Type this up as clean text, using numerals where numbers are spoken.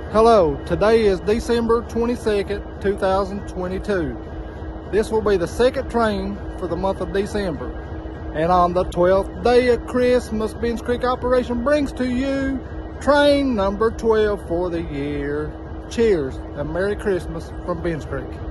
Hello, today is December 22nd, 2022. This will be the second train for the month of December. And on the 12th day of Christmas, Benz Creek Operation brings to you train number 12 for the year. Cheers and Merry Christmas from Benz Creek.